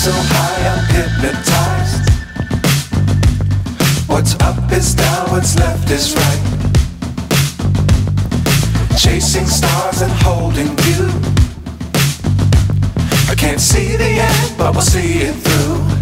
so high I'm hypnotized. What's up is down, what's left is right. Chasing stars and holding you. I can't see the end, but we'll see it through.